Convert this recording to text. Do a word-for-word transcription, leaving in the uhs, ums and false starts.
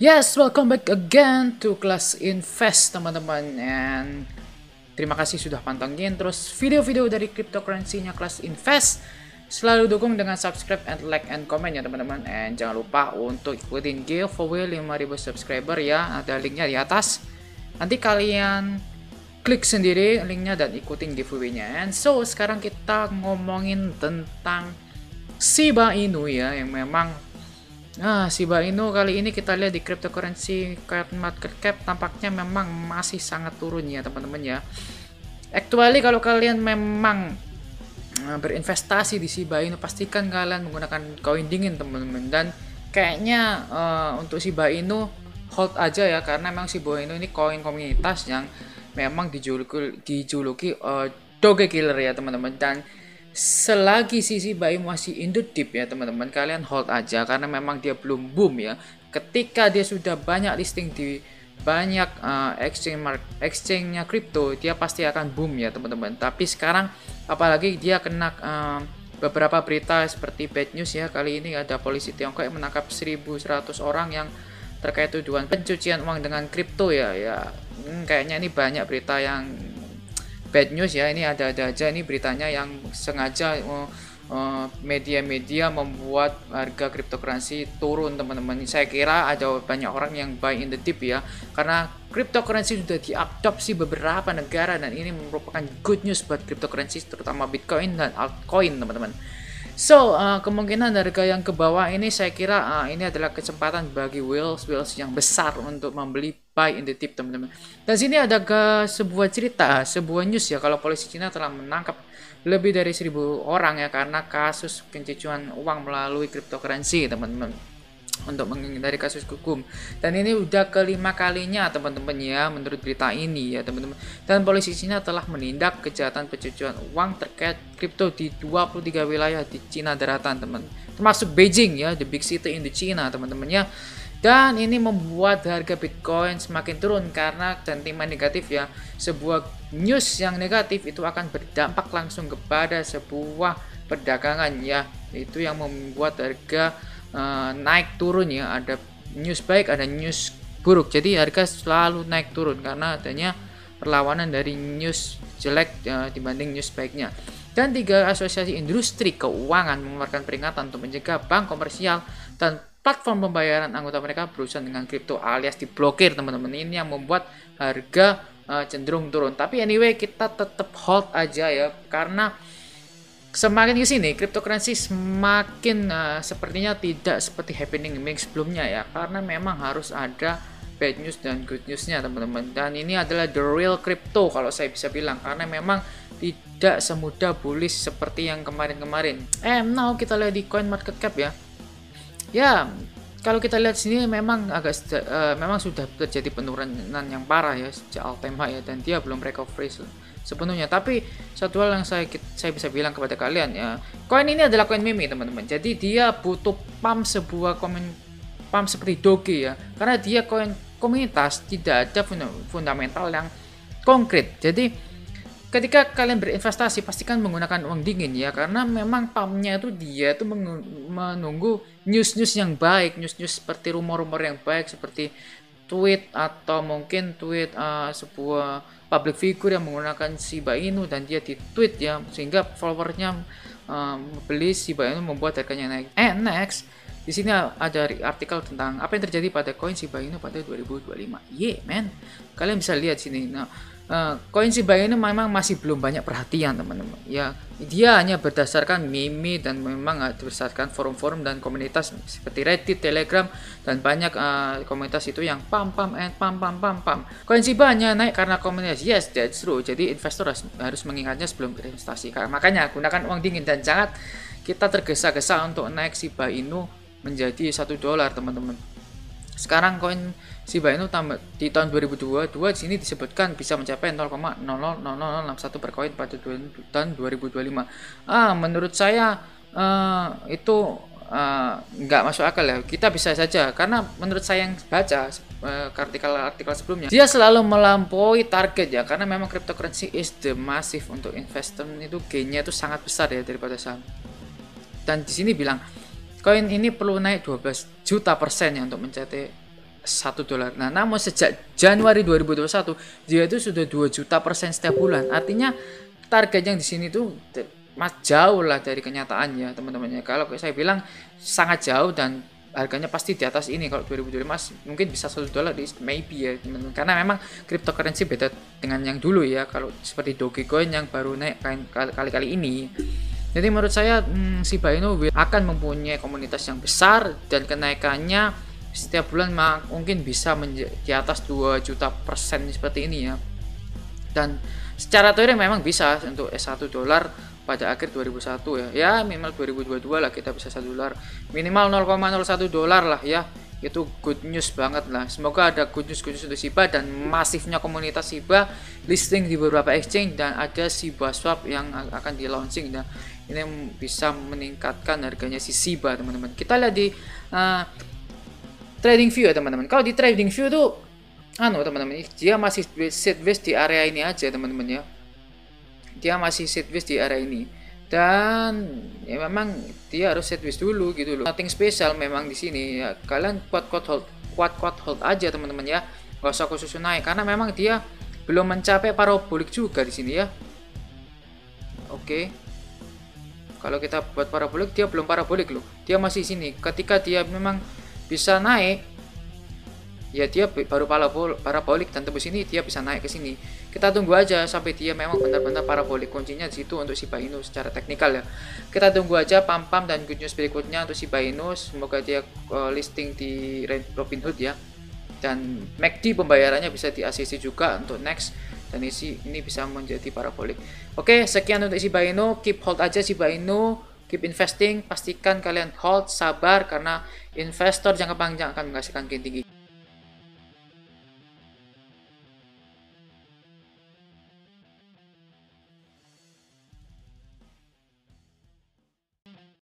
Yes, welcome back again to Kelas Invest teman-teman. And terima kasih sudah pantengin terus video-video dari cryptocurrency-nya Kelas Invest. Selalu dukung dengan subscribe and like and comment ya teman-teman. And jangan lupa untuk ikutin giveaway lima ribu subscriber ya. Ada linknya di atas. Nanti kalian klik sendiri linknya dan ikutin giveaway-nya. And so sekarang kita ngomongin tentang Shiba Inu ya, yang memang Nah, Shiba Inu kali ini kita lihat di cryptocurrency current market cap tampaknya memang masih sangat turun ya teman-teman ya. Actually kalau kalian memang berinvestasi di Shiba Inu, pastikan kalian menggunakan koin dingin teman-teman. Dan kayaknya uh, untuk Shiba Inu hold aja ya, karena memang Shiba Inu ini koin komunitas yang memang dijuluki dijuluki uh, Doge Killer ya teman-teman. Dan selagi si Shiba Inu masih in the deep ya teman-teman, kalian hold aja karena memang dia belum boom ya. Ketika dia sudah banyak listing di banyak uh, exchange market exchange-nya crypto, dia pasti akan boom ya teman-teman. Tapi sekarang apalagi dia kena uh, beberapa berita seperti bad news ya. Kali ini ada polisi Tiongkok yang menangkap seribu seratus orang yang terkait tuduhan pencucian uang dengan kripto ya. Ya, hmm, kayaknya ini banyak berita yang bad news ya. Ini ada-ada aja ini beritanya yang sengaja media-media uh, uh, membuat harga cryptocurrency turun teman-teman. Saya kira ada banyak orang yang buy in the dip ya, karena cryptocurrency sudah diadopsi beberapa negara dan ini merupakan good news buat cryptocurrency terutama Bitcoin dan altcoin teman-teman. So uh, kemungkinan harga yang ke bawah ini saya kira uh, ini adalah kesempatan bagi whales whales yang besar untuk membeli buy in the dip teman-teman. Dan sini ada ke sebuah cerita, sebuah news ya, kalau polisi Cina telah menangkap lebih dari seribu orang ya karena kasus pencucian uang melalui cryptocurrency teman-teman, untuk menghindari kasus hukum. Dan ini udah kelima kalinya teman-teman ya menurut berita ini ya teman-teman. Dan polisi Cina telah menindak kejahatan pencucian uang terkait kripto di dua puluh tiga wilayah di Cina daratan teman, termasuk Beijing ya, the big city in the China teman-teman ya. Dan ini membuat harga Bitcoin semakin turun karena sentimen negatif ya. Sebuah news yang negatif itu akan berdampak langsung kepada sebuah perdagangan ya. Itu yang membuat harga uh, naik turun ya. Ada news baik, ada news buruk. Jadi harga selalu naik turun karena adanya perlawanan dari news jelek uh, dibanding news baiknya. Dan tiga asosiasi industri keuangan mengeluarkan peringatan untuk mencegah bank komersial dan platform pembayaran anggota mereka berurusan dengan kripto alias diblokir teman-teman. Ini yang membuat harga uh, cenderung turun. Tapi anyway kita tetap hold aja ya, karena semakin ke sini cryptocurrency semakin uh, sepertinya tidak seperti happening ming sebelumnya ya, karena memang harus ada bad news dan good newsnya teman-teman. Dan ini adalah the real crypto kalau saya bisa bilang, karena memang tidak semudah bullish seperti yang kemarin-kemarin. Eh now kita lihat di coin market cap ya. Ya, kalau kita lihat sini memang agak uh, memang sudah terjadi penurunan yang parah ya sejak all time high ya, dan dia belum recovery sepenuhnya. Tapi satu hal yang saya saya bisa bilang kepada kalian ya, koin ini adalah koin meme teman-teman. Jadi dia butuh pump sebuah koin pump seperti Doge ya, karena dia koin komunitas, tidak ada fundamental yang konkret. Jadi ketika kalian berinvestasi pastikan menggunakan uang dingin ya, karena memang pumpnya itu dia itu menunggu news-news yang baik, news-news seperti rumor-rumor yang baik seperti tweet atau mungkin tweet uh, sebuah public figure yang menggunakan Shiba Inu dan dia di tweet ya, sehingga followernya uh, beli Shiba Inu membuat harganya naik. Eh next di sini ada artikel tentang apa yang terjadi pada koin Shiba Inu pada dua ribu dua puluh lima. Yeah man, kalian bisa lihat sini. Nah, koin uh, Shiba Inu memang masih belum banyak perhatian teman-teman ya. Dia hanya berdasarkan meme dan memang berdasarkan forum-forum dan komunitas seperti Reddit, Telegram, dan banyak uh, komunitas itu yang pam pam and pam pam pam pam. Koin Shiba hanya naik karena komunitas. Yes, that's true. Jadi investor harus, harus mengingatnya sebelum berinvestasi. Makanya gunakan uang dingin dan jangan kita tergesa-gesa untuk naik Shiba Inu menjadi satu dolar teman-teman. Sekarang koin Shiba Inu tambah di tahun dua ribu dua puluh dua di sini disebutkan bisa mencapai nol koma nol nol nol nol enam satu per koin pada tahun dua ribu dua puluh lima. Ah, menurut saya uh, itu uh, nggak masuk akal ya. Kita bisa saja, karena menurut saya yang baca uh, artikel-artikel sebelumnya, dia selalu melampaui target ya, karena memang cryptocurrency is the massive untuk investment, itu gainnya itu sangat besar ya daripada saham. Dan di sini bilang koin ini perlu naik dua belas juta persen ya untuk mencapai satu dolar. Nah, namun sejak Januari dua ribu dua puluh satu dia itu sudah dua juta persen setiap bulan. Artinya target yang di sini tuh mas jauh lah dari kenyataannya, teman-temannya. Kalau saya bilang sangat jauh dan harganya pasti di atas ini. Kalau dua ribu dua puluh lima mungkin bisa satu dolar, maybe ya, teman-teman. Karena memang cryptocurrency beda dengan yang dulu ya. Kalau seperti Dogecoin yang baru naik kali-kali ini. Jadi menurut saya hmm, Shiba Inu akan mempunyai komunitas yang besar dan kenaikannya setiap bulan mungkin bisa di atas dua juta persen seperti ini ya. Dan secara teori memang bisa untuk S satu dolar pada akhir dua ribu satu ya. Ya minimal dua ribu dua puluh dua lah kita bisa satu dolar. Minimal nol koma nol satu dolar lah ya. Itu good news banget lah. Semoga ada good news good news untuk Shiba dan masifnya komunitas Shiba listing di beberapa exchange dan ada Shiba Swap yang akan di launching. Nah, ini bisa meningkatkan harganya si Shiba, teman-teman. Kita lihat di uh, trading view ya, teman-teman. Kalau di trading view tuh anu teman-teman, dia masih sideways di area ini aja, teman-teman ya. Dia masih sideways di area ini. Dan ya memang dia harus sideways dulu gitu loh. Nothing special memang di sini ya. Kalian kuat-kuat hold, kuat-kuat hold aja, teman-teman ya. Gak usah khusus naik karena memang dia belum mencapai parabolik juga di sini ya. Oke. Okay. Kalau kita buat parabolik, dia belum parabolik loh. Dia masih sini. Ketika dia memang bisa naik, ya dia baru parabolik dan tembus ini dia bisa naik ke sini. Kita tunggu aja sampai dia memang benar-benar parabolik. Kuncinya di situ untuk Shiba Inu secara teknikal ya. Kita tunggu aja pam-pam dan good news berikutnya untuk Shiba Inu. Semoga dia uh, listing di Robinhood ya. Dan M A C D pembayarannya bisa di A C C juga untuk next. Dan isi ini bisa menjadi parabolik. Oke, sekian untuk Shiba Inu. Keep hold aja Shiba Inu. Keep investing. Pastikan kalian hold, sabar karena investor jangka panjang akan menghasilkan gain tinggi.